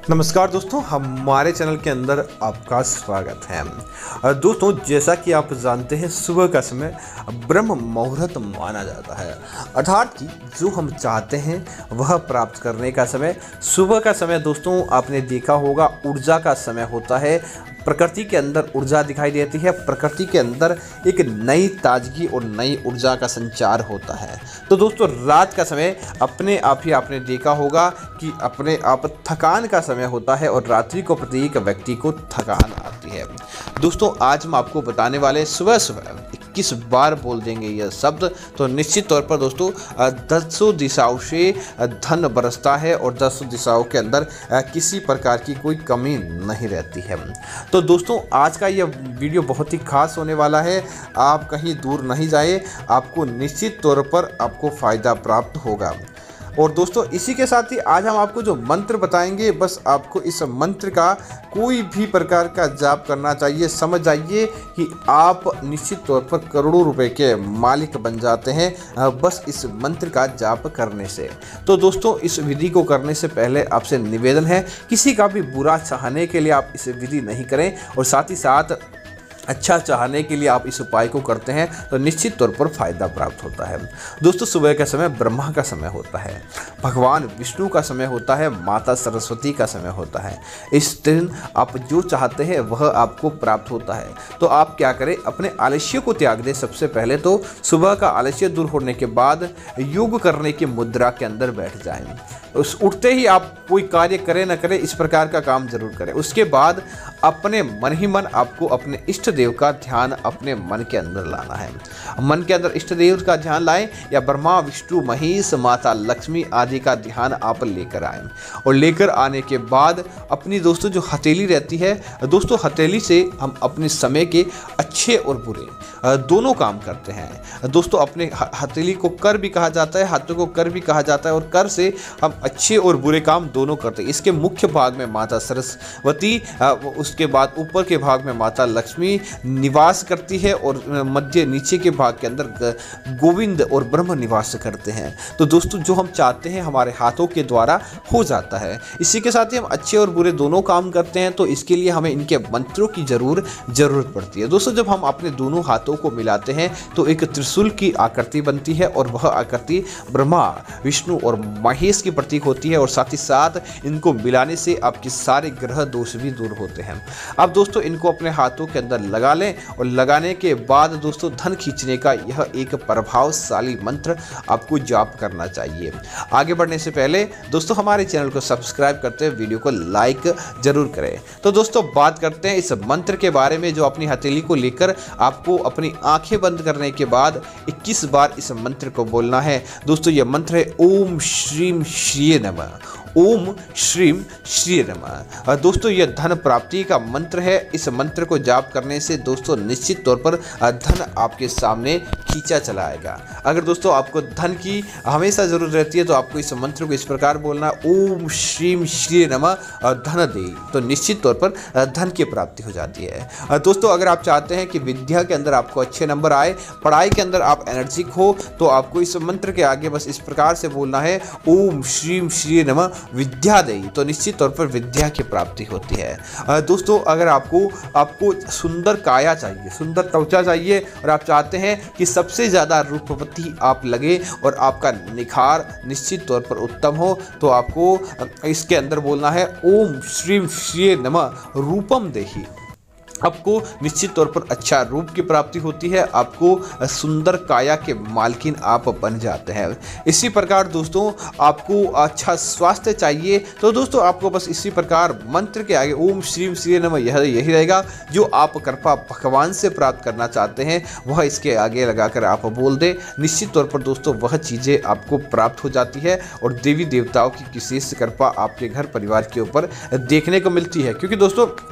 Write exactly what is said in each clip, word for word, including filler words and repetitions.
नमस्कार दोस्तों, हमारे चैनल के अंदर आपका स्वागत है। दोस्तों, जैसा कि आप जानते हैं, सुबह का समय ब्रह्म मुहूर्त माना जाता है, अर्थात कि जो हम चाहते हैं वह प्राप्त करने का समय सुबह का समय। दोस्तों, आपने देखा होगा, ऊर्जा का समय होता है। प्रकृति के अंदर ऊर्जा दिखाई देती है, प्रकृति के अंदर एक नई ताजगी और नई ऊर्जा का संचार होता है। तो दोस्तों, रात का समय अपने आप ही आपने देखा होगा कि अपने आप थकान का समय होता है और रात्रि को प्रत्येक व्यक्ति को थकान आती है। दोस्तों, आज हम आपको बताने वाले सुबह सुबह इक्कीस बार बोल देंगे यह शब्द, तो निश्चित तौर पर दोस्तों दसों दिशाओं से धन बरसता है और दसों दिशाओं के अंदर किसी प्रकार की कोई कमी नहीं रहती है। तो दोस्तों, आज का यह वीडियो बहुत ही खास होने वाला है। आप कहीं दूर नहीं जाए, आपको निश्चित तौर पर आपको फ़ायदा प्राप्त होगा। और दोस्तों, इसी के साथ ही आज हम आपको जो मंत्र बताएंगे, बस आपको इस मंत्र का कोई भी प्रकार का जाप करना चाहिए। समझ जाइए कि आप निश्चित तौर पर करोड़ों रुपए के मालिक बन जाते हैं बस इस मंत्र का जाप करने से। तो दोस्तों, इस विधि को करने से पहले आपसे निवेदन है, किसी का भी बुरा चाहने के लिए आप इस विधि नहीं करें, और साथ ही साथ अच्छा चाहने के लिए आप इस उपाय को करते हैं तो निश्चित तौर पर फायदा प्राप्त होता है। दोस्तों, सुबह का समय ब्रह्मा का समय होता है, भगवान विष्णु का समय होता है, माता सरस्वती का समय होता है। इस दिन आप जो चाहते हैं वह आपको प्राप्त होता है। तो आप क्या करें, अपने आलस्य को त्याग दें। सबसे पहले तो सुबह का आलस्य दूर होने के बाद योग करने की मुद्रा के अंदर बैठ जाएं। उस उठते ही आप कोई कार्य करें न करें, इस प्रकार का काम जरूर करें। उसके बाद अपने मन ही मन आपको अपने इष्ट देव का ध्यान अपने मन के अंदर लाना है। मन के अंदर इष्ट देव का ध्यान लाएं, या ब्रह्मा विष्णु महेश माता लक्ष्मी आदि का ध्यान आप लेकर आएं। और लेकर आने के बाद अपनी दोस्तों जो हथेली रहती है, दोस्तों हथेली से हम अपने समय के अच्छे और बुरे दोनों काम करते हैं। दोस्तों, अपने हथेली को कर भी कहा जाता है, हाथों को कर भी कहा जाता है, और कर से हम अच्छे और बुरे काम दोनों करते हैं। इसके मुख्य भाग में माता सरस्वती, उसके बाद ऊपर के भाग में माता लक्ष्मी निवास करती है, और मध्य नीचे के भाग के अंदर गोविंद और ब्रह्म निवास करते हैं। तो दोस्तों, जो हम चाहते हैं हमारे हाथों के द्वारा हो जाता है। इसी के साथ ही हम अच्छे और बुरे दोनों काम करते हैं, तो इसके लिए हमें इनके मंत्रों की जरूर जरूरत पड़ती है। दोस्तों, जब हम अपने दोनों हाथों को मिलाते हैं तो एक त्रिशूल की आकृति बनती है, और वह आकृति ब्रह्मा विष्णु और महेश की प्रतीक होती है। और साथ ही साथ इनको मिलाने से आपके सारे ग्रह दोष भी दूर होते हैं। अब दोस्तों, इनको अपने हाथों के अंदर लगा लें, और लगाने के बाद दोस्तों धन खींचने का यह एक प्रभावशाली मंत्र आपको जाप करना चाहिए। आगे बढ़ने से पहले दोस्तों, हमारे चैनल को सब्सक्राइब करते हुए वीडियो को लाइक जरूर करें। तो दोस्तों, बात करते हैं इस मंत्र के बारे में, जो अपनी हथेली को लेकर आपको अपनी आंखें बंद करने के बाद इक्कीस बार इस मंत्र को बोलना है। दोस्तों, यह मंत्र है ओम श्रीम श्री नमः, ओम श्रीम श्री नमः। दोस्तों, यह धन प्राप्ति का मंत्र है। इस मंत्र को जाप करने से दोस्तों निश्चित तौर पर धन आपके सामने खींचा चला आएगा। अगर दोस्तों आपको धन की हमेशा जरूरत रहती है तो आपको इस मंत्र को इस प्रकार बोलना, ओम श्रीम श्री नमः धन दे, तो निश्चित तौर पर धन की प्राप्ति हो जाती है। दोस्तों, अगर आप चाहते हैं कि विद्या के अंदर आपको अच्छे नंबर आए, पढ़ाई के अंदर आप एनर्जिक हो, तो आपको इस मंत्र के आगे बस इस प्रकार से बोलना है, ओम श्रीम श्री नमः विद्या दे, तो निश्चित तौर पर विद्या की प्राप्ति होती है। दोस्तों, अगर आपको आपको सुंदर काया चाहिए, सुंदर त्वचा चाहिए, और आप चाहते हैं कि सबसे ज़्यादा रूपवती आप लगे और आपका निखार निश्चित तौर पर उत्तम हो, तो आपको इसके अंदर बोलना है, ओम श्रीम श्री नमः रूपम देहि। आपको निश्चित तौर पर अच्छा रूप की प्राप्ति होती है, आपको सुंदर काया के मालकिन आप बन जाते हैं। इसी प्रकार दोस्तों, आपको अच्छा स्वास्थ्य चाहिए, तो दोस्तों आपको बस इसी प्रकार मंत्र के आगे ओम श्रीम श्री नमः यह यही रहेगा। जो आप कृपा भगवान से प्राप्त करना चाहते हैं वह इसके आगे लगाकर आप बोल दें। निश्चित तौर पर दोस्तों वह चीज़ें आपको प्राप्त हो जाती है, और देवी देवताओं की विशेष कृपा आपके घर परिवार के ऊपर देखने को मिलती है। क्योंकि दोस्तों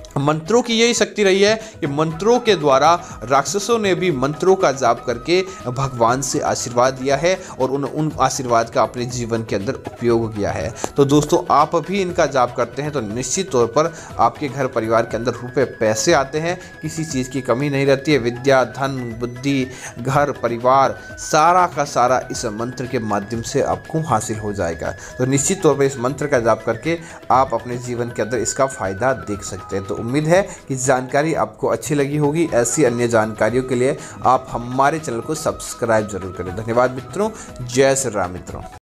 मंत्रों की यही शक्ति रही है कि मंत्रों के द्वारा राक्षसों ने भी मंत्रों का जाप करके भगवान से आशीर्वाद लिया है और उन उन आशीर्वाद का अपने जीवन के अंदर उपयोग किया है। तो दोस्तों, आप भी इनका जाप करते हैं तो निश्चित तौर पर आपके घर परिवार के अंदर रुपए पैसे आते हैं, किसी चीज़ की कमी नहीं रहती है। विद्या, धन, बुद्धि, घर परिवार सारा का सारा इस मंत्र के माध्यम से आपको हासिल हो जाएगा। तो निश्चित तौर पर इस मंत्र का जाप करके आप अपने जीवन के अंदर इसका फायदा देख सकते हैं। तो उम्मीद है कि जानकारी आपको अच्छी लगी होगी। ऐसी अन्य जानकारियों के लिए आप हमारे चैनल को सब्सक्राइब जरूर करें। धन्यवाद मित्रों। जय श्री राम मित्रों।